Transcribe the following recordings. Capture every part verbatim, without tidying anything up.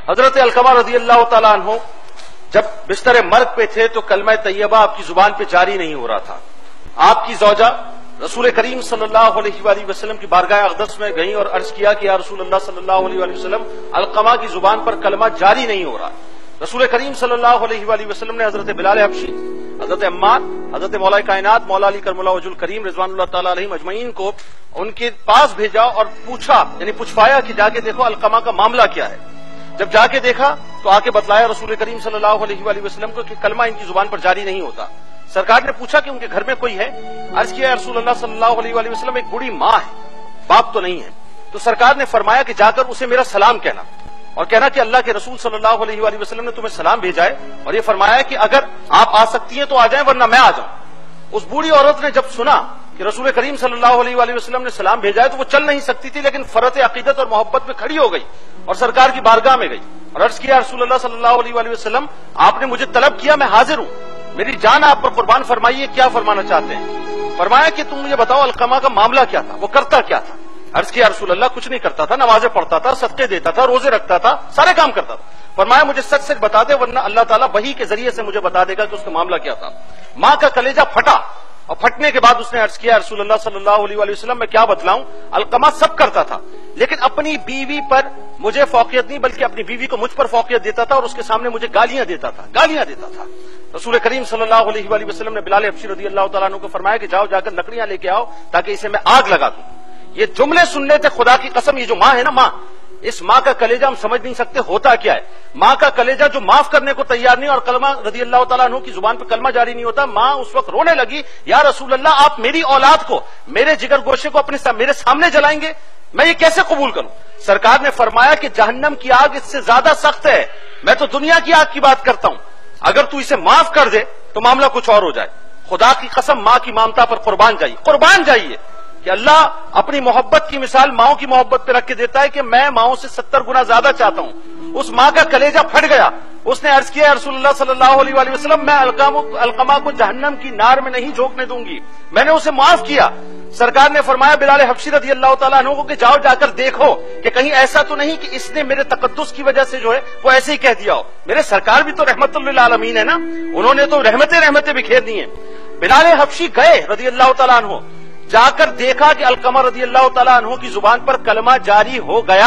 حضرت علقمہ رضی اللہ تعالیٰ عنہ جب بستر مرگ پہ تھے تو کلمہ طیبہ آپ کی زبان پہ جاری نہیں ہو رہا تھا. آپ کی زوجہ رسول کریم صلی اللہ علیہ وآلہ وسلم کی بارگاہ اقدس میں گئیں اور عرض کیا کہ یا رسول اللہ صلی اللہ علیہ وآلہ وسلم علقمہ کی زبان پر کلمہ جاری نہیں ہو رہا. رسول کریم صلی اللہ علیہ وآلہ وسلم نے حضرت بلال حبشی، حضرت عمار، حضرت مولا کائنات مولا علی کرم اللہ وجہ الکریم رضوان اللہ تعالیٰ علیہ مجمعین کو ان کے پاس بھیجا اور پوچھا، یعنی پوچھوایا کہ جا کے دیکھو علقمہ کا معاملہ کیا ہے. جب جا کے دیکھا تو آ کے بتلایا رسول کریم صلی اللہ علیہ وآلہ وسلم کو کہ کلمہ ان کی زبان پر جاری نہیں ہوتا. سرکار نے پوچھا کہ ان کے گھر میں کوئی ہے؟ عرض کیا یا رسول اللہ صلی اللہ علیہ وآلہ وسلم ایک بوڑھی ماں ہے، باپ تو نہیں ہے. تو سرکار نے فرمایا کہ جا کر اسے میرا سلام کہنا اور کہنا کہ اللہ کے رسول صلی اللہ علیہ وآلہ وسلم نے تمہیں سلام بھیجا ہے اور یہ فرمایا کہ اگر آپ آ سکتی ہیں تو آ جائیں ورنہ میں آ جاؤں. اس بوڑھی عورت نے جب سنا کہ رسول کریم صلی اللہ علیہ وآلہ وسلم نے سلام بھیجا ہے تو وہ چل نہیں سکتی تھی، لیکن فرط عقیدت اور محبت میں کھڑی ہو گئی اور سرکار کی بارگاہ میں گئی اور عرض کیا رسول اللہ صلی اللہ علیہ وآلہ وسلم آپ نے مجھے طلب کیا، میں حاضر ہوں، میری جان آپ پر قربان فرمائیے، کیا فرمانا چاہتے ہیں؟ فرمایا کہ تم مجھے بتاؤ علقمہ کا معاملہ کیا تھا، وہ کرتا کیا تھا؟ عرض کیا رسول اللہ کچھ نہیں کرتا تھا، نمازیں پڑھتا تھا، صدقے دیتا تھا، روزے رکھتا تھا، سارے کام کرتا تھا. فرمایا مجھے سچ سچ بتا دے ورنہ اللہ تعالیٰ وحی کے ذریعے سے مجھے بتا دے گا کہ اس کا معاملہ کیا تھا. ماں کا کلیجہ پھٹا اور پھٹنے کے بعد اس نے عرض کیا رسول اللہ صلی اللہ علیہ وآلہ وسلم میں کیا بتلاؤں، علقمہ سب کرتا تھا لیکن اپنی بیوی پر مجھے فوقیت نہیں بلکہ اپنی بیوی کو مجھ پر فوقیت دیتا تھا اور اس کے سامنے مجھے گالیاں دیتا تھا گالیاں دیتا تھا. رسول کریم صلی اللہ علیہ وآلہ وسلم نے بلال حبشی رضی اللہ تعالیٰ عنہ کو فرمایا کہ جاؤ جا کر لکڑیاں لے کے آؤ تاکہ اسے میں آگ لگا دوں. یہ جملے سننے تھے خدا کی قسم، یہ جو ماں ہے نا ماں، اس ماں کا کلیجہ ہم سمجھ نہیں سکتے ہوتا کیا ہے. ماں کا کلیجہ جو معاف کرنے کو تیار نہیں اور کلمہ رضی اللہ تعالیٰ عنہ کی زبان پہ کلمہ جاری نہیں ہوتا. ماں اس وقت رونے لگی، یا رسول اللہ آپ میری اولاد کو، میرے جگر گوشے کو اپنے میرے سامنے جلائیں گے، میں یہ کیسے قبول کروں؟ سرکار نے فرمایا کہ جہنم کی آگ اس سے زیادہ سخت ہے، میں تو دنیا کی آگ کی بات کرتا ہوں، اگر تو اسے معاف کر دے تو معاملہ کچھ اور ہو جائے. خدا کی قسم ماں کی ممتا پر قربان جائیے قربان جائیے کہ اللہ اپنی محبت کی مثال ماؤں کی محبت پہ رکھ کے دیتا ہے کہ میں ماؤں سے ستر گنا زیادہ چاہتا ہوں. اس ماں کا کلیجہ پھٹ گیا، اس نے عرض کیا رسول اللہ صلی اللہ علیہ وآلہ وسلم میں علقمہ کو جہنم کی نار میں نہیں جھونکنے دوں گی، میں نے اسے معاف کیا. سرکار نے فرمایا بلال حبشی رضی اللہ تعالیٰ عنہ کو کہ جاؤ جا کر دیکھو کہ کہیں ایسا تو نہیں کہ اس نے میرے تقدس کی وجہ سے جو ہے وہ ایسے ہی کہہ دیا ہو. میرے سرکار بھی تو رحمت للعالمین ہے نا، انہوں نے تو رحمتیں رحمتیں بکھیر دی ہیں. بلال حبشی گئے رضی اللہ تعالیٰ عنہ، جا کر دیکھا کہ علقمہ رضی اللہ تعالیٰ عنہ کی زبان پر کلمہ جاری ہو گیا.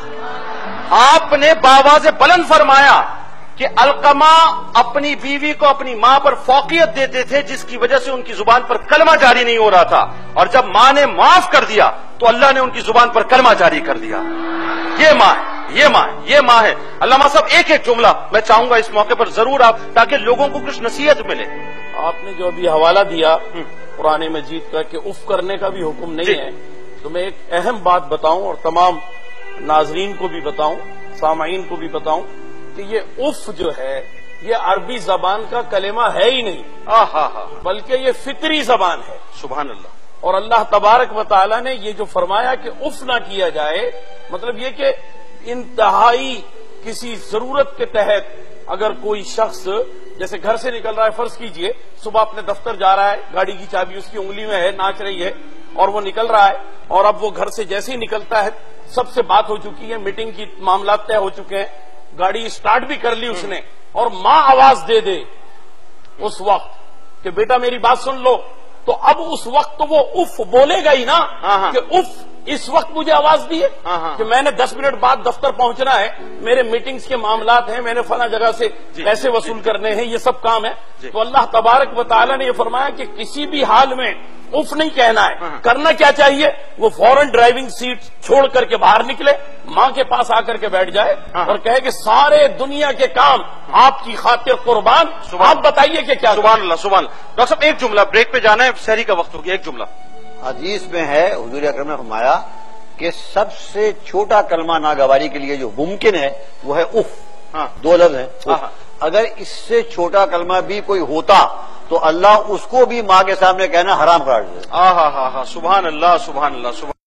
آپ نے باواز بلند فرمایا کہ علقمہ اپنی بیوی کو اپنی ماں پر فوقیت دیتے تھے جس کی وجہ سے ان کی زبان پر کلمہ جاری نہیں ہو رہا تھا، اور جب ماں نے معاف کر دیا تو اللہ نے ان کی زبان پر کلمہ جاری کر دیا. یہ ماں ہے، یہ ماں ہے، یہ ماں ہے. علامہ صاحب ایک ایک جملہ میں چاہوں گا اس موقع پر ضرور آپ، تاکہ لوگوں کو کچھ نصیحت ملے. آپ نے جو ابھی حوالہ دیا قرآن مجید کا کہ اف کرنے کا بھی حکم نہیں ہے، تو میں ایک اہم بات بتاؤں اور تمام ناظرین کو بھی بتاؤں، سامعین کو بھی بتاؤں کہ یہ اف جو ہے یہ عربی زبان کا کلمہ ہے ہی نہیں، بلکہ یہ فطری زبان ہے. سبحان اللہ. اور اللہ تبارک و تعالی نے یہ جو فرمایا کہ اف نہ کیا جائے، مطلب یہ کہ انتہائی کسی ضرورت کے تحت اگر کوئی شخص جیسے گھر سے نکل رہا ہے، فرض کیجئے صبح اپنے دفتر جا رہا ہے، گاڑی کی چابی اس کی انگلی میں ہے، ناچ رہی ہے اور وہ نکل رہا ہے، اور اب وہ گھر سے جیسے ہی نکلتا ہے سب سے بات ہو چکی ہے، میٹنگ کی معاملات طے ہو چکے ہیں، گاڑی سٹارٹ بھی کر لی اس نے، اور ماں آواز دے دے اس وقت کہ بیٹا میری بات سن لو، تو اب اس وقت تو وہ اف بولے گا ہی نا کہ اف اس وقت مجھے آواز دی ہے کہ میں نے دس منٹ بعد دفتر پہنچنا ہے، میرے میٹنگز کے معاملات ہیں، میں نے فلاں جگہ سے پیسے وصول کرنے ہیں، یہ سب کام ہے. تو اللہ تبارک و تعالی نے یہ فرمایا کہ کسی بھی حال میں اف نہیں کہنا ہے. کرنا کیا چاہیے؟ وہ فوراً ڈرائیونگ سیٹ چھوڑ کر کے باہر نکلے، ماں کے پاس آ کر کے بیٹھ جائے اور کہے کہ سارے دنیا کے کام آپ کی خاطر قربان. آپ بتائیے کہ کیا؟ سبحان اللہ سبحان اللہ. ڈاکٹر صاحب ایک جملہ، بریک پہ جانا ہے، سحری کا وقت ہو گیا، ایک جملہ. حدیث میں ہے حضور اکرم نے فرمایا کہ سب سے چھوٹا کلمہ ناگواری کے لیے جو ممکن ہے وہ ہے اف. ہاں دو لفظ ہیں. اگر اس سے چھوٹا کلمہ بھی کوئی ہوتا تو اللہ اس کو بھی ماں کے سامنے کہنا حرام قرار دے. ہاں ہاں ہاں سبحان اللہ سبحان اللہ سبحان